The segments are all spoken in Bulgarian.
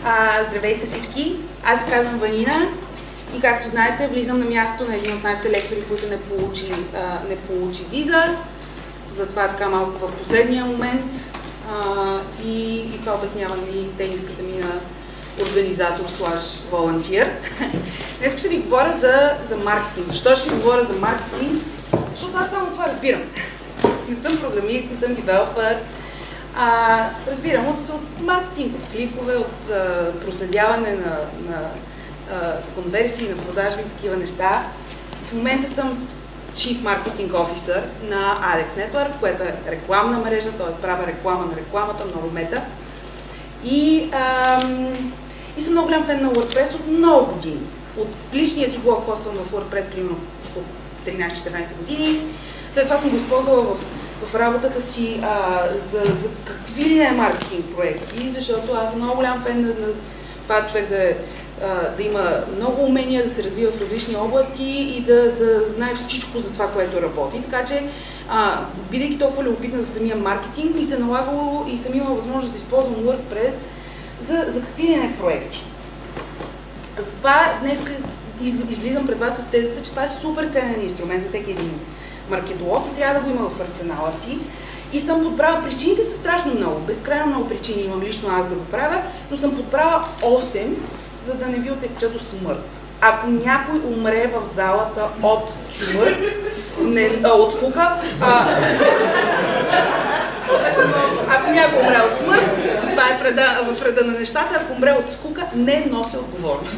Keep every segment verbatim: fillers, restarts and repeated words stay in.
А, здравейте всички! Аз се казвам Ванина и както знаете, влизам на място на един от нашите лектори, който не получи, а, не получи виза. Затова така малко в последния момент а, и, и това обяснява ми тениската ми на организатор слаж волонтир. Днес ще ви говоря за, за маркетинг. Защо ще ви говоря за маркетинг? Защото аз само това разбирам. Не съм програмист, не съм девелопър. А, разбирам от, от маркетинг, от клипове, от а, проследяване на, на а, конверсии, на продажби и такива неща. В момента съм Chief Marketing Officer на Adex Network, което е рекламна мрежа, т.е. правя реклама на рекламата, много мета. И, ам, и съм много голям фен на WordPress от много години. От личния си блог хоствам в WordPress примерно от тринайсет-четиринайсет години. След това съм го използвала в, в работата си а, за, за какви ли е маркетинг проекти, защото аз съм много голям фен на, на това човек да, а, да има много умения, да се развива в различни области и да, да знае всичко за това, което работи. Така че, а, бидейки толкова любопитна за самия маркетинг, ми се налагало и съм имала възможност да използвам WordPress за, за какви ли не проекти. Затова днес из, излизам пред вас с тезата, че това е супер ценен инструмент за всеки един маркетолог и трябва да го има в арсенала си. И съм подбрала, причините са страшно много, безкрайно много причини имам лично аз да го правя, но съм подбрала осем, за да не ви отекча до смърт. Ако някой умре в залата от смърт, не, а, от скука, а, ако някой умре от смърт, това е вреда, в реда на нещата, ако умре от скука, не носи отговорност.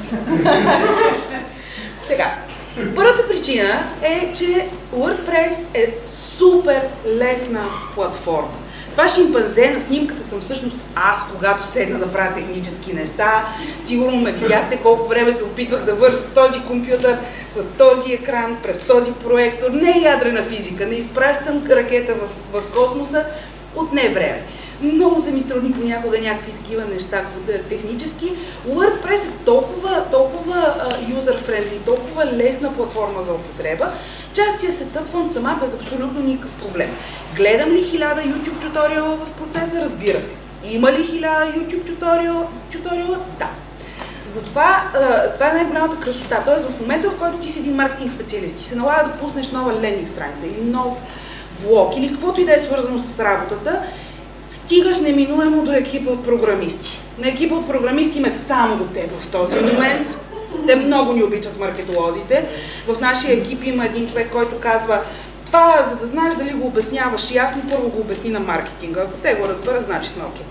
Така. Първата причина е, че WordPress е супер лесна платформа. Това шимпанзе на снимката съм всъщност аз, когато седна да правя технически неща. Сигурно ме видяхте колко време се опитвах да вържа с този компютър, с този екран, през този проектор. Не е ядрена физика, не изпращам ракета в, в космоса, отне време. Много са ми трудни понякога някакви такива неща технически. WordPress е толкова, толкова юзер-френдли, толкова лесна платформа за употреба, че аз я се тъпвам сама без абсолютно никакъв проблем. Гледам ли хиляда YouTube туториала в процеса? Разбира се. Има ли хиляда YouTube туториала? туториала? Да. Затова това е най-голямата красота. Тоест в момента, в който ти си един маркетинг специалист и се налага да пуснеш нова лендинг страница или нов блог или каквото и да е свързано с работата, стигаш неминуемо до екипа от програмисти. На екипа от програмисти има само до теб в този момент. Те много ни обичат маркетолозите. В нашия екип има един човек, който казва: това, за да знаеш дали го обясняваш ясно, първо го обясни на маркетинга. Ако те го разберат, значи сме окей.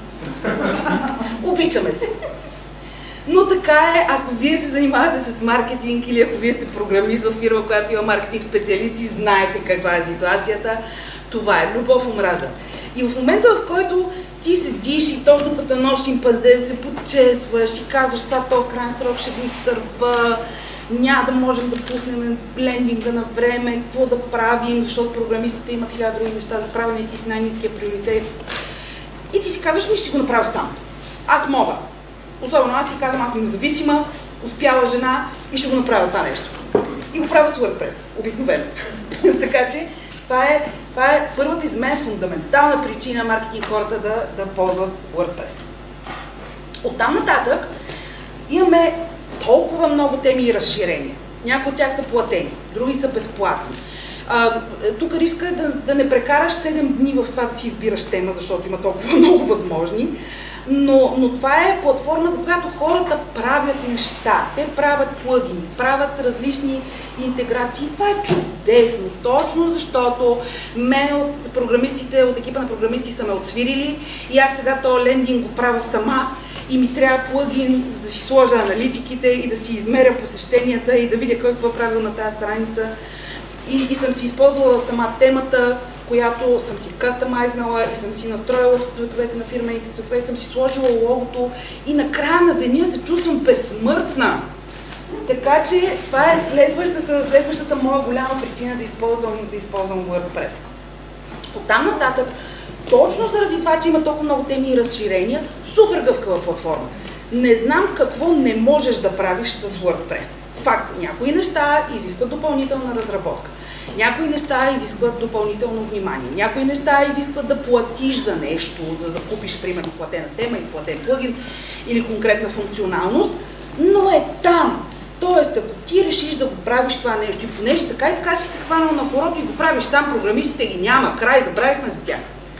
Обичаме се. Но така е, ако вие се занимавате с маркетинг или ако вие сте програмист в фирма, която има маркетинг специалисти, знаете каква е ситуацията. Това е любов, омраза. И в момента, в който ти седиш и точно като едно шимпанзе се подчесваш и казваш: сега този крайен срок ще го изтърва, няма да можем да пуснем лендинга на време, какво да правим, защото програмистите имат хиляда други неща за правене и ти си най-ниския приоритет. И ти си казваш: ми ще го направя сам. Аз мога. Особено аз ти казвам: аз съм независима, успяла жена и ще го направя това нещо. И го правя с WordPress, обикновено. Така че това е, това е първата из мен фундаментална причина маркетинг хората да, да ползват WordPress. Оттам нататък имаме толкова много теми и разширения. Някои от тях са платени, други са безплатни. А, тук риска е да, да не прекараш седем дни в това да си избираш тема, защото има толкова много възможни. Но, но това е платформа, за която хората правят неща. Те правят плагини, правят различни интеграции. Това е чудесно, точно защото мен от програмистите, от екипа на програмисти са ме отсвирили и аз сега този лендинг го правя сама и ми трябва плагин, за да си сложа аналитиките и да си измеря посещенията и да видя кой какво правил на тази страница. И, и съм си използвала сама темата, която съм си кастомайзнала и съм си настроила в цветовете на фирмените цветове, и съм си сложила логото и накрая на деня се чувствам безсмъртна. Така че това е следващата, следващата моя голяма причина да използвам, да използвам WordPress. Оттам нататък, точно заради това, че има толкова много теми и разширения, супер гъвкава платформа. Не знам какво не можеш да правиш с WordPress. Факт, някои неща изискват допълнителна разработка. Някои неща изискват допълнително внимание, някои неща изискват да платиш за нещо, за да купиш, примерно, платена тема или платен плагин или конкретна функционалност, но е там. Тоест, ако ти решиш да го правиш това нещо и понеже така и така си се хванал на хорото и го правиш там, програмистите ги няма, край, забравихме за тях.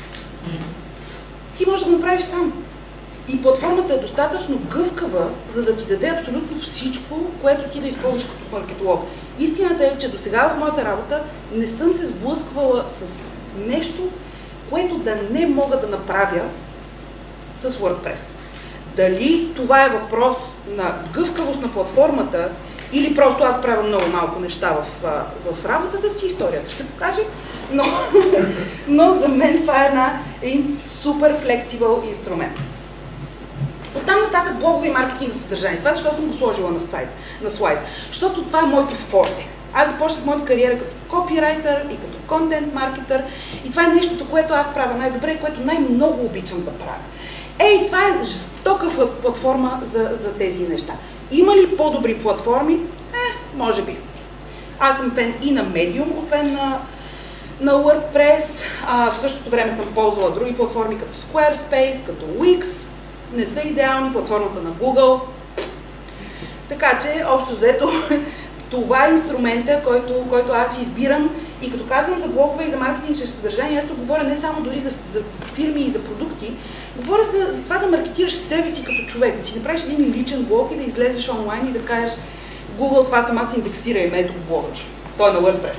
Ти можеш да го направиш сам. И платформата е достатъчно гъвкава, за да ти даде абсолютно всичко, което ти да използваш като маркетолог. Истината е, че до сега в моята работа не съм се сблъсквала с нещо, което да не мога да направя с WordPress. Дали това е въпрос на гъвкавост на платформата или просто аз правя много малко неща в, в работата си, историята ще покаже, но, но за мен това е една, един супер флексибъл инструмент. Оттам нататък блогове и маркетинг за съдържание. Това е защото съм го сложила на, сайт, на слайд. Защото това е моето форте. Аз започнах моята кариера като копирайтър и като контент маркетър и това е нещото, което аз правя най-добре и което най-много обичам да правя. Ей, това е жестока платформа за, за тези неща. Има ли по-добри платформи? Е, може би. Аз съм фен и на Medium, освен на, на WordPress. А, в същото време съм ползвала други платформи като Squarespace, като Wix. Не са идеални, платформата на Google. Така че, общо взето, това е инструмента, който, който аз избирам. И като казвам за блогове и за маркетинг чрез съдържание, аз тук говоря не само дори за, за фирми и за продукти, говоря за, за това да маркетираш себе си като човек, да си направиш един личен блог и да излезеш онлайн и да кажеш Google, това сама се индексира и ето блога. Той е на WordPress.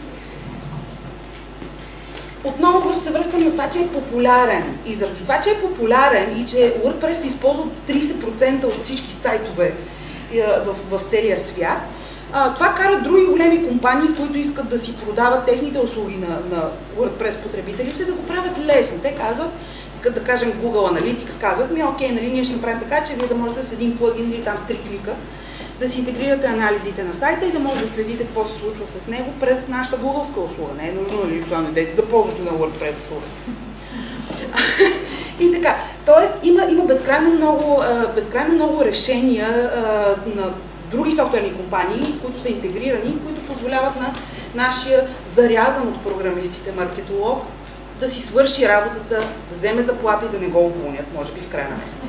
Отново се връщам на това, че е популярен. И заради това, че е популярен и че WordPress се използва трийсет процента от всички сайтове в, в целия свят, това кара други големи компании, които искат да си продават техните услуги на, на WordPress потребителите, да го правят лесно. Те казват, като да кажем Google Analytics, казват ми, окей, нали, ние ще направим така, че вие да можете с един плагин или там с три клика да си интегрирате анализите на сайта и да може да следите какво се случва с него през нашата Google-ска услуга. Не е нужно, нали, това не дайте да ползвате на WordPress услуга. И така, тоест има, има безкрайно, много, безкрайно много решения на други софтуерни компании, които са интегрирани, които позволяват на нашия зарязан от програмистите маркетолог да си свърши работата, да вземе заплата и да не го уволнят, може би в края на месеца.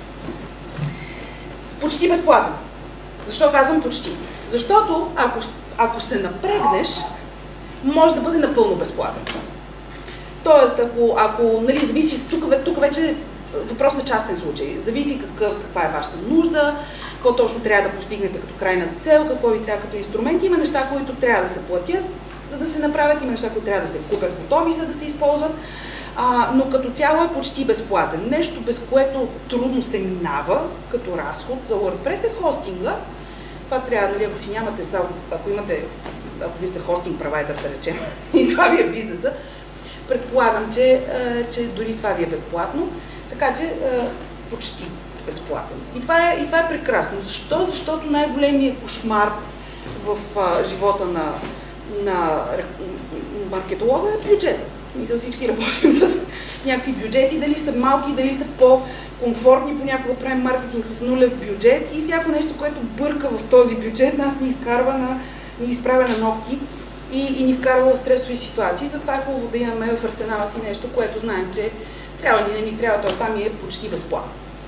Почти безплатно. Защо казвам почти? Защото ако, ако се напрегнеш, може да бъде напълно безплатен. Тоест, ако, ако нали, зависи, тук, тук вече е въпрос на частен случай, зависи какъв, каква е вашата нужда, какво точно трябва да постигнете като крайна цел, какво ви трябва като инструмент. Има неща, които трябва да се платят, за да се направят, има неща, които трябва да се купят готови, за да се използват, а, но като цяло е почти безплатен. Нещо, без което трудно се минава като разход за WordPress е хостинга. Това трябва, нали, ако си нямате, ако имате, ако ви сте хостинг провайдер, да речем, и това ви е бизнеса, предполагам, че, че дори това ви е безплатно, така че почти безплатен. И това е, и това е прекрасно. Защо? Защото най-големият кошмар в а, живота на, на маркетолога е бюджета. Мисля, всички работим с някакви бюджети, дали са малки, дали са по-комфортни, понякога правим маркетинг с нулев бюджет и всяко нещо, което бърка в този бюджет, нас ни изкарва на, ни изправя на ногти и, и ни вкарва в стресови ситуации. Затова е хубаво да имаме в арсенала си нещо, което знаем, че трябва ни, не ни трябва, то там е почти безплатно.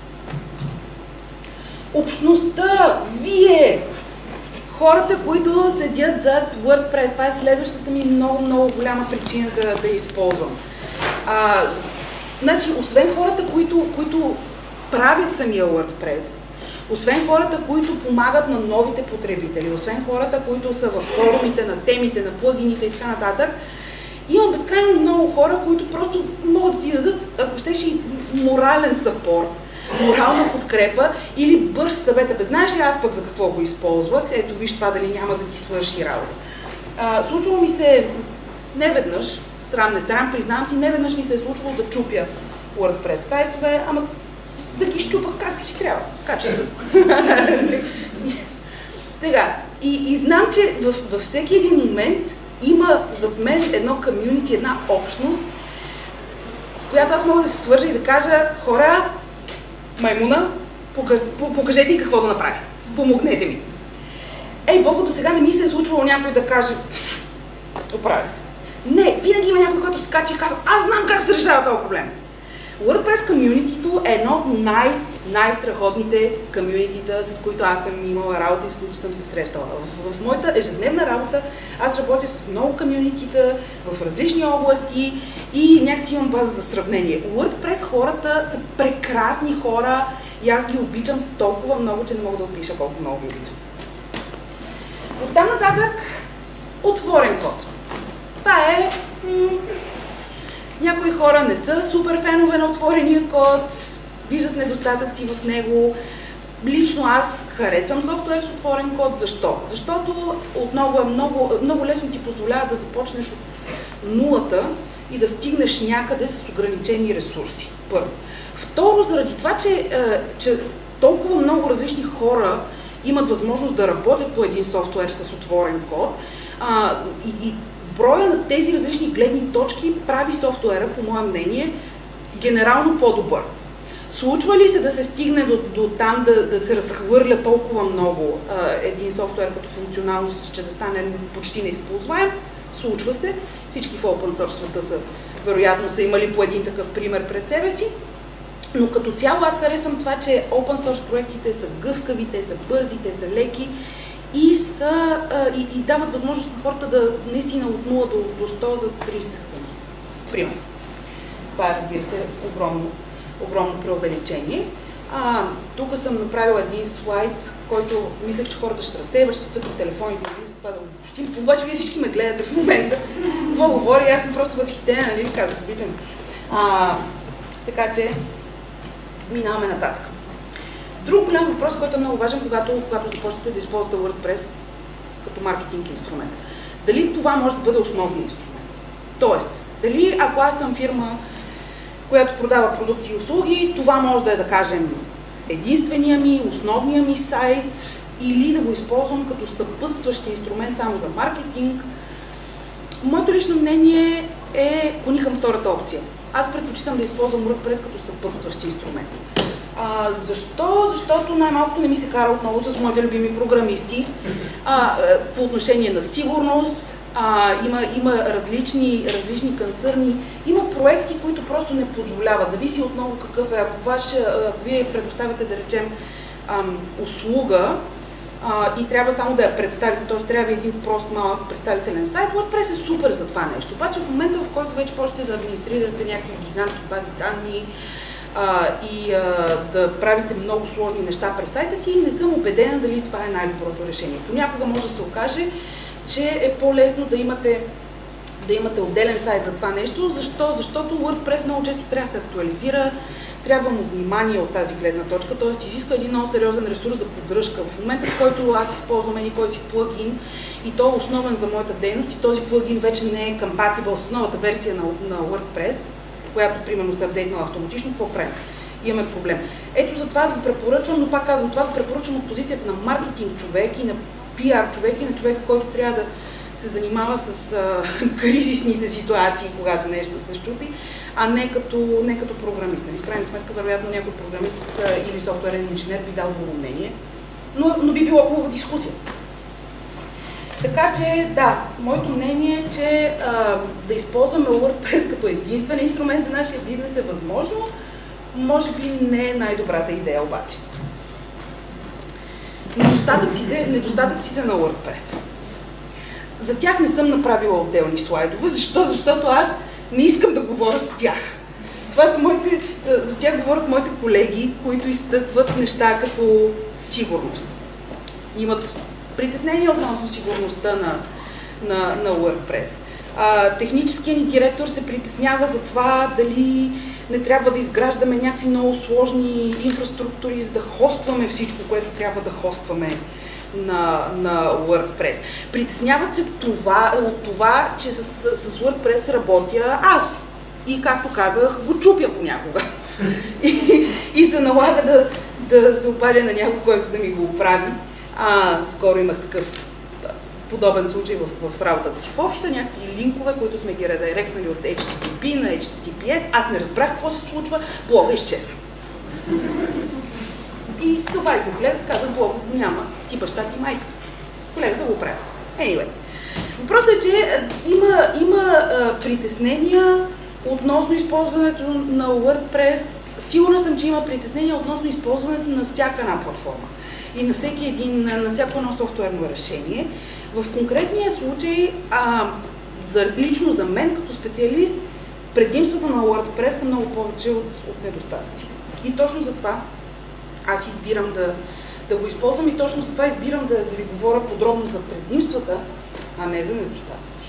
Общността, вие, хората, които седят зад WordPress, това е следващата ми много, много голяма причина да, да използвам. А, значи, освен хората, които, които правят самия WordPress, освен хората, които помагат на новите потребители, освен хората, които са в форумите на темите, на плагините и така нататък, има безкрайно много хора, които просто могат да ти дадат, ако щеш, и морален съпорт, морална подкрепа или бърз съвет. Бе, знаеш ли аз пък за какво го използвах? Ето виж това дали няма да ти свърши работа. А, случвало ми се неведнъж, срам не срам, признавам си, неведнъж ми се е случвало да чупя WordPress сайтове, ама да ги щупах както си трябва, качествено. Така, и, и знам, че във, във всеки един момент има зад мен едно комюнити, една общност, с която аз мога да се свържа и да кажа: хора, маймуна, покажете и какво да направи. Помогнете ми. Ей, Бого, до сега не ми се е случвало някой да каже: поправя се. Не, винаги има някой, който скача и казва, аз знам как се решава този проблем. WordPress комюнитито е едно от най- най-страхотните комюнитита, с които аз съм имала работа и с които съм се срещала. В, в моята ежедневна работа аз работя с много комюнитита в различни области и някакси имам база за сравнение. WordPress хората са прекрасни хора и аз ги обичам толкова много, че не мога да опиша колко много ги обичам. Оттам нататък отворен код. Това е... Някои хора не са супер фенове на отворения код, виждат недостатъци в него. Лично аз харесвам софтуер с отворен код. Защо? Защото отново е много, много лесно ти позволява да започнеш от нулата и да стигнеш някъде с ограничени ресурси. Първо. Второ, заради това, че, че толкова много различни хора имат възможност да работят по един софтуер с отворен код а, и, и броя на тези различни гледни точки прави софтуера, по мое мнение, генерално по-добър. Случва ли се да се стигне до, до там да, да се разхвърля толкова много а, един софтуер като функционалност, че да стане почти неизползваем? Случва се. Всички в open source света са, вероятно, са имали по един такъв пример пред себе си. Но като цяло аз харесвам това, че open source проектите са гъвкави, те са бързи, те са леки и, са, а, и, и дават възможност на хората да наистина от нула до, до сто за трийсет секунди. Примерно. Това е, разбира се, огромно, огромно преувеличение. А, тук съм направила един слайд, който мислех, че хората ще се разсейват, ще се цъкат телефоните, за това да го пустим. Обаче вие всички ме гледате в момента. Това говори, аз съм просто възхитена, нали ви казах, обичам. А, така че, минаваме нататък. Друг голям въпрос, който е много важен, когато, когато започнете да използвате WordPress като маркетинг инструмент. Дали това може да бъде основният инструмент? Тоест, дали ако аз съм фирма, която продава продукти и услуги, това може да е, да кажем, единствения ми, основния ми сайт, или да го използвам като съпътстващ инструмент само за маркетинг. Моето лично мнение е клони към втората опция. Аз предпочитам да използвам WordPress като съпътстващ инструмент. А, защо? Защото най-малко не ми се кара отново с моите любими програмисти. А, по отношение на сигурност, а, има, има различни, различни консърни, има проекти, които просто не позволяват. Зависи отново какъв е. Ако, ваш, ако вие предоставяте, да речем, ам, услуга а, и трябва само да я представите, т.е. трябва един прост малък представителен сайт, WordPress е супер за това нещо. Обаче в момента, в който вече почнете да администрирате някакви гигантски бази данни, Uh, и uh, да правите много сложни неща през сайта си, не съм убедена дали това е най-доброто решение. Понякога може да се окаже, че е по-лесно да имате, да имате отделен сайт за това нещо. Защо? Защото WordPress много често трябва да се актуализира, трябва му внимание от тази гледна точка, т.е. изисква един много сериозен ресурс за поддръжка. В момента, в който аз използвам един кой си плагин и то е основен за моята дейност и този плагин вече не е compatible с новата версия на, на WordPress, която, примерно, се апдейтнала автоматично, какво правим? Имаме проблем. Ето за това аз го препоръчвам, но пак казвам, това го препоръчвам от позицията на маркетинг човек и на пиар човек и на човек, който трябва да се занимава с а, кризисните ситуации, когато нещо се щупи, а не като, не като програмист. Нали? В крайна сметка, вероятно, някой програмист а, или софтуерен инженер би дал друго мнение, но, но би било хубава дискусия. Така че, да, моето мнение е, че а, да използваме WordPress като единствен инструмент за нашия бизнес е възможно, може би не е най-добрата идея обаче. Недостатъците, недостатъците на WordPress. За тях не съм направила отделни слайдове, защо? Защото аз не искам да говоря с тях. Това са моите, за тях говорят моите колеги, които изтъкват неща като сигурност. Имат притеснение относно сигурността на, на, на WordPress. А, техническият ни директор се притеснява за това дали не трябва да изграждаме някакви много сложни инфраструктури, за да хостваме всичко, което трябва да хостваме на, на WordPress. Притесняват се това, от това, че с, с WordPress работя аз. И, както казах, го чупя понякога. и, и се налага да, да се обадя на някой, който да ми го оправи. А, скоро имах такъв подобен случай в, в работата си в офиса, някакви линкове, които сме ги редиректнали от Ейч Ти Ти Пи на Ейч Ти Ти Пи Ес. Аз не разбрах какво се случва, блога изчезна. И това и го гледах, казах, блога няма, ти баща ти майка. Колегата го прави. Anyway. Въпросът е, че има, има а, притеснения относно използването на WordPress. Сигурна съм, че има притеснения относно използването на всяка една платформа и на всеки един, на всяко едно софтуерно решение. В конкретния случай, а, за, лично за мен като специалист, предимствата на WordPress са много повече от, от недостатъците. И точно за това аз избирам да, да го използвам и точно за това избирам да, да ви говоря подробно за предимствата, а не за недостатъци.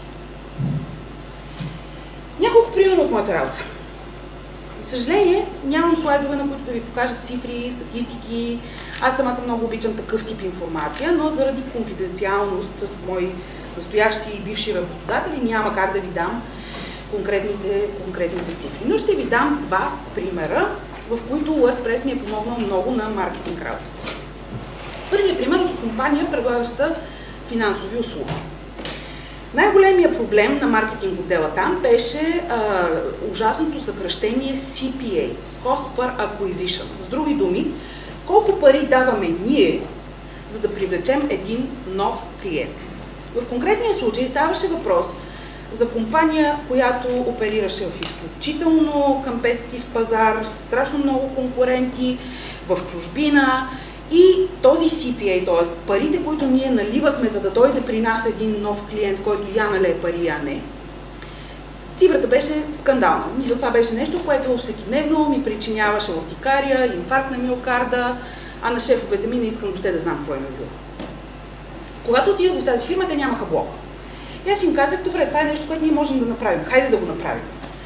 Няколко примера от моята работа. За съжаление, нямам слайдове, на които да ви покажа цифри, статистики. Аз самата много обичам такъв тип информация, но заради конфиденциалност с мои настоящи и бивши работодатели няма как да ви дам конкретните, конкретните цифри. Но ще ви дам два примера, в които WordPress ми е помогнал много на маркетинг работата. Първият пример от компания, предлагаща финансови услуги. Най-големият проблем на маркетинг отдела там беше а, ужасното съкращение Си Пи Ей, Cost per Acquisition. С други думи, колко пари даваме ние, за да привлечем един нов клиент. В конкретния случай ставаше въпрос за компания, която оперираше в изключително компетитив пазар, с страшно много конкуренти, в чужбина. И този Си Пи Ей, т.е. парите, които ние наливахме, за да дойде при нас един нов клиент, който я налее пари, а не, цифрата беше скандална. И за това беше нещо, което всекидневно ми причиняваше уртикария, инфаркт на миокарда, а на шефовете ми не искам въобще да знам какво е било. Когато отидох в тази фирма, те нямаха блог. И аз им казах, добре, това е нещо, което ние можем да направим. Хайде да го направим.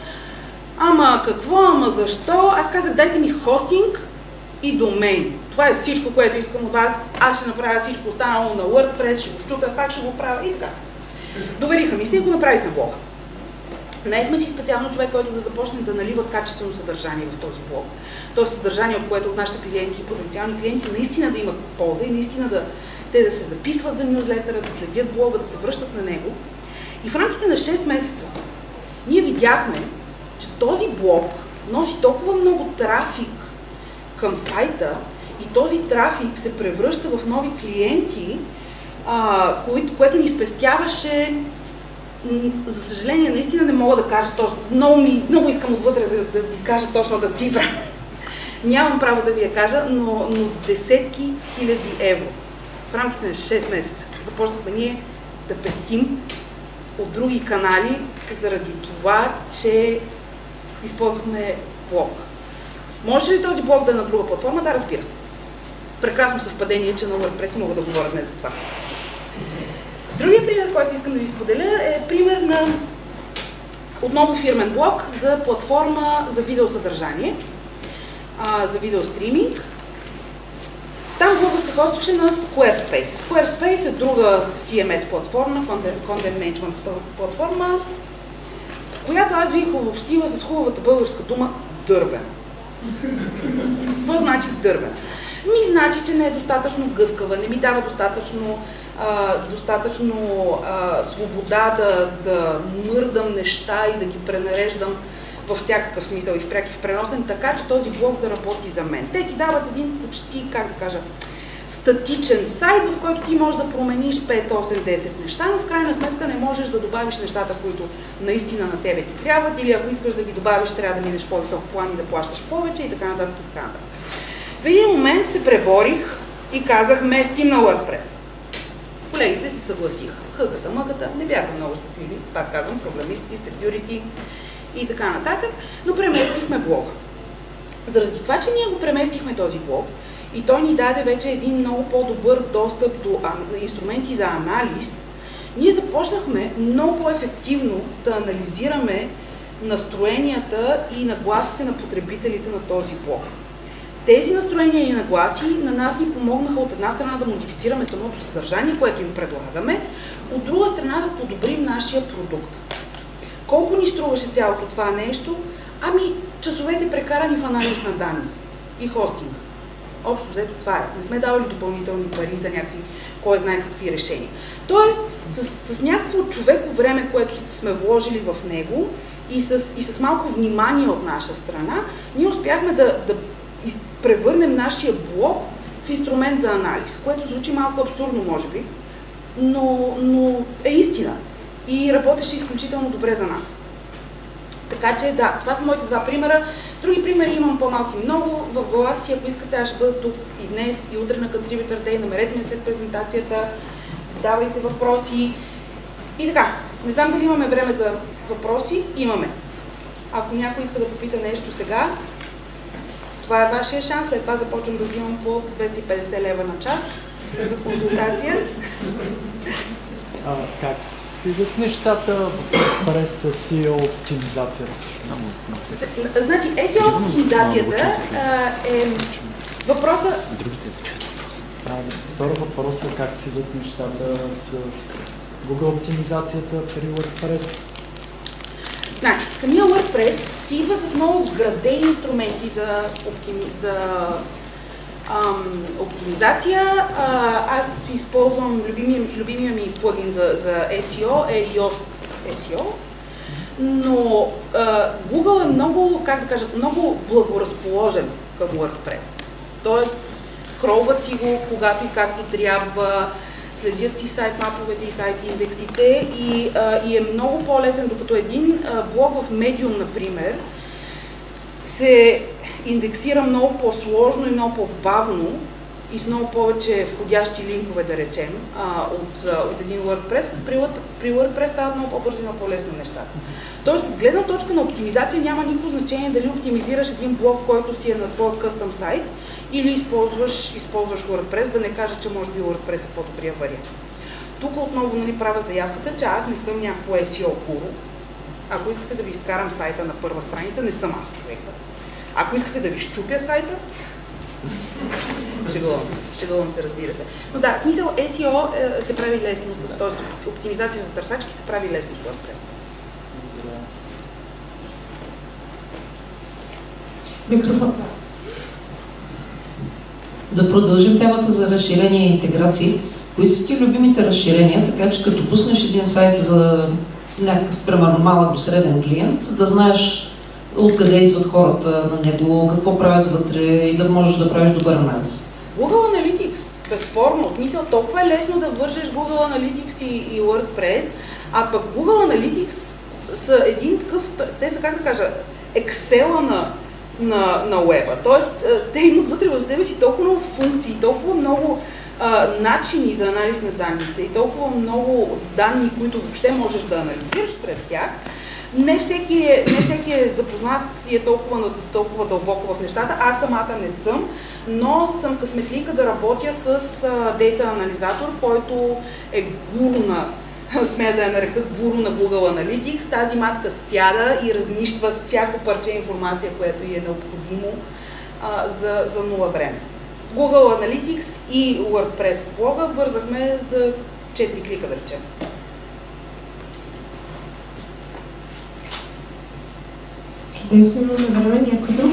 Ама какво, ама защо? Аз казах, дайте ми хостинг и домейн. Това е всичко, което искам от вас. Аз ще направя всичко останало на WordPress, ще го щупя, пак ще го правя и така. Довериха ми с него, направих на блога. Наехме си специално човек, който да започне да налива качествено съдържание в този блог. Тоест съдържание, от което от нашите клиенти и потенциални клиенти наистина да имат полза и наистина да, те да се записват за нюзлетъра, да следят блога, да се връщат на него. И в рамките на шест месеца ние видяхме, че този блог носи толкова много трафик към сайта и този трафик се превръща в нови клиенти, а, което, което ни спестяваше. За съжаление, наистина не мога да кажа точно. Много, ми, много искам отвътре да, да ви кажа точната цифра. Нямам право да ви я кажа, но, но десетки хиляди евро в рамките на шест месеца започнахме ние да пестим от други канали, заради това, че използвахме блог. Може ли този блог да е на друга платформа? Да, разбира се. Прекрасно съвпадение, че на WordPress мога да говоря днес за това. Другия пример, който искам да ви споделя, е пример на отново фирмен блог за платформа за видеосъдържание, за видеостриминг. Там блогът се хостваше на Squarespace. Squarespace е друга Си Ем Ес платформа, Content Management платформа, която аз бих обобщила с хубавата българска дума дървена. Какво значи дървена? Ми значи, че не е достатъчно гъвкава, не ми дава достатъчно, а, достатъчно а, свобода да, да мърдам неща и да ги пренареждам във всякакъв смисъл и в пряк и в преносен, така че този блог да работи за мен. Те ти дават един почти, как да кажа, статичен сайт, в който ти можеш да промениш пет, осем, десет неща, но в крайна сметка не можеш да добавиш нещата, които наистина на тебе ти трябват, или ако искаш да ги добавиш, трябва да минеш по-висок план и да плащаш повече и така нататък и така нататък. В един момент се преборих и казах, местим на WordPress. Колегите си съгласиха. Хъгата, мъгата, не бяха много щастливи, пак казвам, програмисти, security и така нататък, но преместихме блога. Заради това, че ние го преместихме този блог и той ни даде вече един много по-добър достъп до инструменти за анализ, ние започнахме много по-ефективно да анализираме настроенията и нагласите на потребителите на този блог. Тези настроения и нагласи на нас ни помогнаха от една страна да модифицираме самото съдържание, което им предлагаме, от друга страна да подобрим нашия продукт. Колко ни струваше цялото това нещо? Ами, часовете прекарани в анализ на данни и хостинг. Общо взето това е. Не сме давали допълнителни пари за някакви, кой знае какви решения. Тоест, с, с някакво човеко време, което сме вложили в него и с, и с малко внимание от наша страна, ние успяхме да, да превърнем нашия блог в инструмент за анализ, което звучи малко абсурдно, може би, но, но е истина и работеше изключително добре за нас. Така че да, това са моите два примера. Други примери имам по-малки много. В Галаксия, ако искате, аз ще бъда тук и днес, и утре на Contributor Day. Намерете ме след презентацията, задавайте въпроси. И така, не знам дали имаме време за въпроси. Имаме. Ако някой иска да попита нещо сега, това е вашия шанс. След това започвам да взимам по двеста и петдесет лева на час за консултация. А, как седят нещата през ес и о оптимизацията? Значи, ес и о оптимизацията е въпроса... Второ въпрос е как седят нещата с Google оптимизацията при WordPress? Значи, самия WordPress си идва с много вградени инструменти за, оптими... за ам, оптимизация. А, аз използвам любимия, любимия ми плагин за, за ес и о, е Yoast ес и о, но а, Google е много, как да кажа, много благоразположен към WordPress. Тоест, кролват си го когато и както трябва, следят си сайт-маповете и сайт-индексите и, а, и е много по-лесен, докато един а, блог в Medium, например, се индексира много по-сложно и много по-бавно и с много повече входящи линкове, да речем, а, от, а, от един WordPress. При, при WordPress стават много по-бързо и много по-лесно нещата. Тоест, от гледна точка на оптимизация няма никакво значение дали оптимизираш един блог, който си е на твой къстъм сайт, или използваш, използваш WordPress, да не кажа, че може би WordPress е по-добрия вариант. Тук отново, нали, правя заявката, че аз не съм някакво ес и о гуру. Ако искате да ви изкарам сайта на първа страница, не съм аз човека. Ако искате да ви щупя сайта, шегувам се, шегувам се, разбира се. Но да, в смисъл ес и о е, се прави лесно, с, т.е. оптимизация за търсачки се прави лесно с WordPress. Микрофон. Да продължим темата за разширение и интеграции. Кои са ти любимите разширения, така че като пуснеш един сайт за някакъв, примерно, малък до среден клиент, да знаеш откъде идват хората на него, какво правят вътре и да можеш да правиш добър анализ? Google Analytics, безспорно. В смисъл, толкова е лесно да вържеш Google Analytics и, и WordPress, а пък Google Analytics са един такъв, те са, как да кажа, Excel-а на на, на уеба. Тоест, те имат вътре в себе си толкова много функции, толкова много а, начини за анализ на данните и толкова много данни, които въобще можеш да анализираш през тях. Не всеки е, не всеки е запознат и е толкова, толкова дълбоко в нещата. Аз самата не съм, но съм късметлика да работя с а, дейта анализатор, който е гуру на, смея да я нарека гуру на Google Analytics. Тази матка сяда и разнищва всяко парче информация, което ѝ е необходимо а, за, за нула време. Google Analytics и WordPress блога бързахме за четири клика, да речем. Чудесно, имаме време. Някой друг?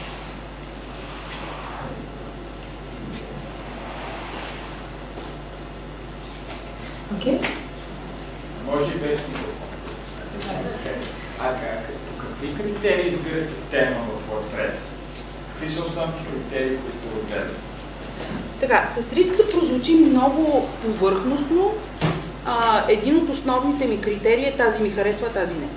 Окей. Okay. Може и без микрофон. А как, какви критерии избирате тема в WordPress? Какви са основните критерии, които отгледате? Така, с риск да прозвучи много повърхностно, а, един от основните ми критерии е тази ми харесва, тази не.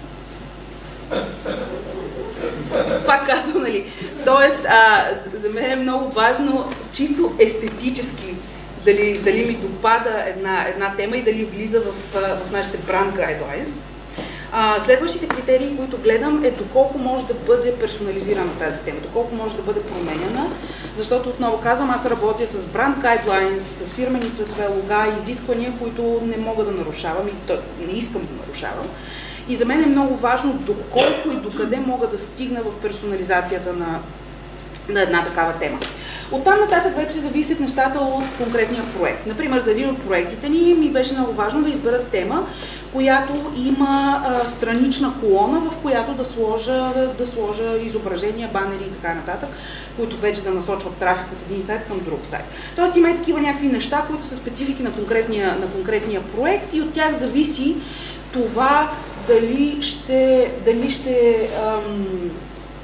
Пак казвам, нали? Тоест, а, за мен е много важно, чисто естетически, дали, дали ми допада една, една тема и дали влиза в, в нашите brand guidelines. А, следващите критерии, които гледам, е доколко може да бъде персонализирана тази тема, доколко може да бъде променена, защото отново казвам, аз работя с brand guidelines, с фирмени цветове, лога, изисквания, които не мога да нарушавам и то, не искам да нарушавам. И за мен е много важно доколко и докъде мога да стигна в персонализацията на, на една такава тема. Оттам нататък вече зависят нещата от конкретния проект. Например, за един от проектите ни ми беше много важно да избера тема, която има а, странична колона, в която да сложа, да сложа изображения, банери и така нататък, които вече да насочват трафик от един сайт към друг сайт. Тоест има и такива някакви неща, които са специфики на конкретния, на конкретния проект и от тях зависи това дали ще, дали ще ам,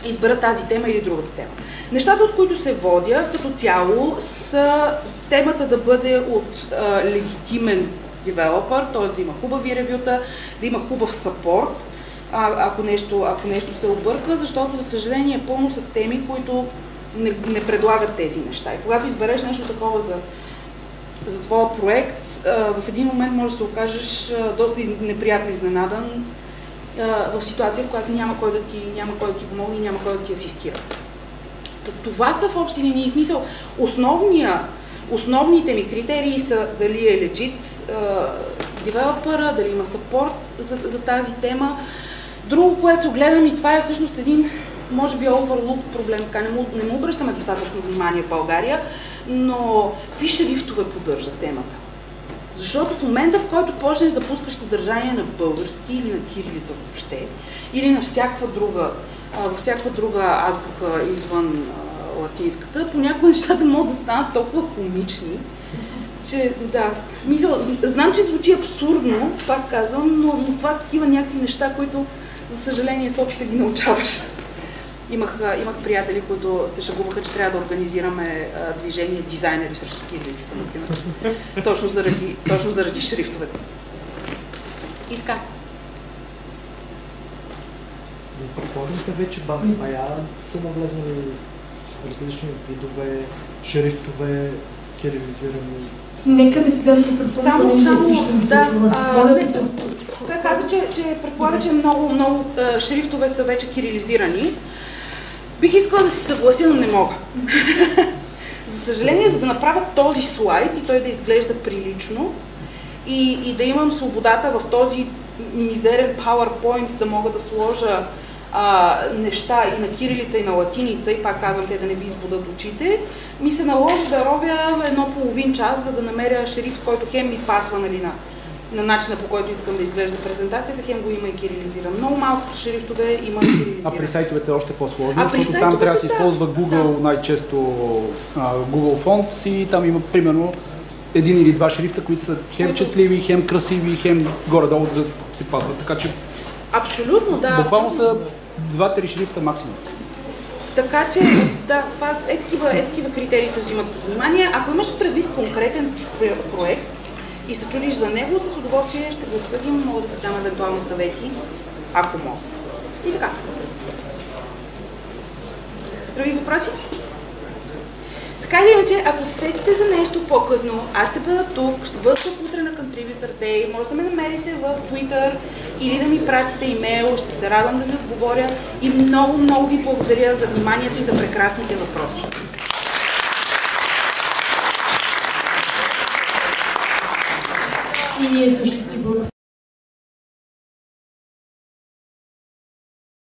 избера тази тема или другата тема. Нещата, от които се водя като цяло, са темата да бъде от а, легитимен девелопър, т.е. да има хубави ревюта, да има хубав съпорт, а, ако, нещо, ако нещо се обърка, защото, за съжаление, е пълно с теми, които не, не предлагат тези неща. И когато избереш нещо такова за, за твоя проект, а, в един момент може да се окажеш а, доста из, неприятно изненадан а, в ситуация, в която няма кой да ти, няма кой да ти помогне и няма кой да ти асистира. Това са в общи линии смисъл. Основния, основните ми критерии са дали е legit девелопъра, дали има съпорт за, за тази тема. Друго, което гледам, и това е всъщност един, може би, overlooked проблем, така не му, не му обръщаме достатъчно внимание в България, но какви шрифтове поддържа темата? Защото в момента, в който почнеш да пускаш съдържание на български или на кирилица въобще, или на всякаква друга, а, всякаква друга азбука извън а, латинската, понякога нещата могат да станат толкова комични, че да, мисля, знам, че звучи абсурдно, пак казвам, но, но това са такива някакви неща, които, за съжаление, с опита ги научаваш. Имах, имах приятели, които се шагуваха, че трябва да организираме а, движение дизайнери срещу кирилицата, например. Точно заради, точно заради шрифтовете. И така. В платформите вече бая са навлезнали различни видове, шрифтове, кирилизирани. Нека да си дам микрофон. Само, само, да, а, не, да, той каза, че, че предполага, че много, много а, шрифтове са вече кирилизирани. Бих искала да си съглася, но не мога. За съжаление, за да направя този слайд и той да изглежда прилично и, и да имам свободата в този мизерен PowerPoint да мога да сложа а, неща и на кирилица, и на латиница, и пак казвам те да не ви избудат очите, ми се наложи да робя едно половин час, за да намеря шрифт, който хем ми пасва, нали, на, на начина, по който искам да изглежда презентацията, хем го има и кирилизиран. Много малко шрифтове има и кирилизиран. А при сайтовете е още по-сложно, защото там трябва да се използва Google, да. Най-често а, Google Fonts и там има примерно един или два шрифта, които са хем четливи, хем красиви, хем горе-долу да се пасват. Така че абсолютно, да. Буквално са два-три шрифта максимум. Така че, да, това е такива, е такива критерии се взимат под внимание. Ако имаш предвид конкретен проект и се чудиш за него, с удоволствие ще го обсъдим, мога да ти дам евентуално съвети, ако мога. И така. Други въпроси? Така или иначе, ако се сетите за нещо по-късно, аз ще бъда тук, ще бъда тук утре на Contributor Day, може да ме намерите в Twitter или да ми пратите имейл, ще се радвам да ви отговоря и много, много ви благодаря за вниманието и за прекрасните въпроси. И ние също ти благодарим.